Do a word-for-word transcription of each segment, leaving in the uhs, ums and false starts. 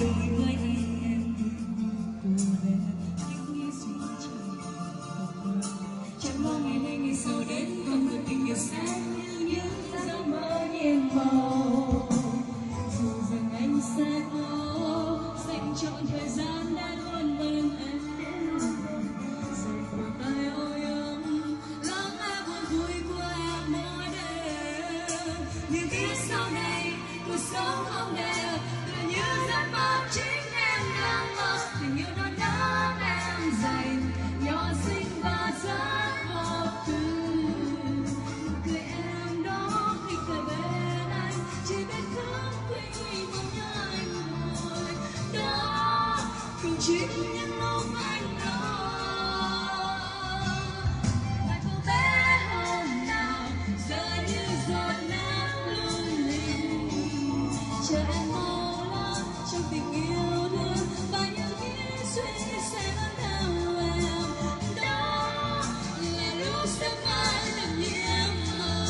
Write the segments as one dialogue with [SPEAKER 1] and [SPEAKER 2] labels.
[SPEAKER 1] đôi với anh em cô bé những nghĩ suy trong lòng chẳng lo ngày nay ngày sau đến không được tình yêu sáng như những giấc mơ nhiệm màu dù rằng anh sẽ có dành trọn thời gian để luôn bên em rời khỏi tay ôi ấm lắng nghe buồn vui của em mỗi đêm nhưng biết sau này cuộc sống không đẹp tựa như giấc mơ chính em đang mơ tình yêu non nớt em dành nhỏ xinh và rất vô tư cười em đó khi cười bên anh chỉ biết thức khuya mong nhớ anh thôi đó cũng chính những lúc anh đó lại cô bé hôm nào rơi như giọt nắng lung linh chờ em mau lắm trong tình yêu thương và những nghĩ suy sẽ vẫn theo em đó là lúc sẽ mãi là nhiễm màu.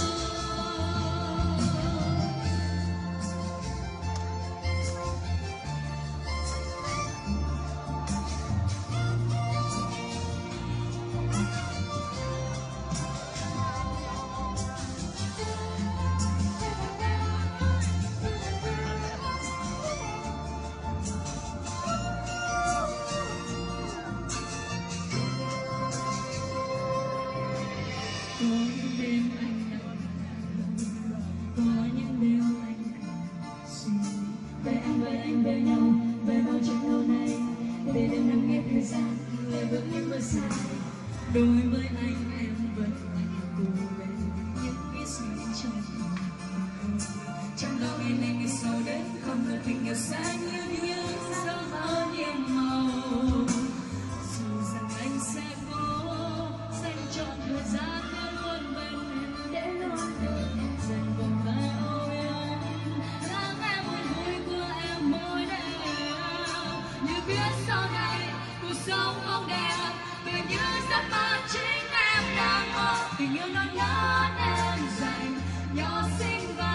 [SPEAKER 1] Có những đêm anh nằm có những đêm anh suy về anh với anh bên nhau về bao chuyện lâu nay để đêm nằm nghe thời gian lại bước những bước dài đối với anh em vẫn là cô bé những nghĩ suy trong lòng trong đó ngày nay ngày sau đến không ngờ tình yêu sẽ như những giấc mơ nhiệm màu dù rằng anh sẽ có dành trọn thời gian để luôn bên em để luôn bên em dành vòng tay ôi em lắng nghe buồn vui của em mỗi đêm như biết sau này cuộc sống không đẹp tựa như giấc mơ chính em đang mơ tình yêu non nớt em dành nhỏ xinh và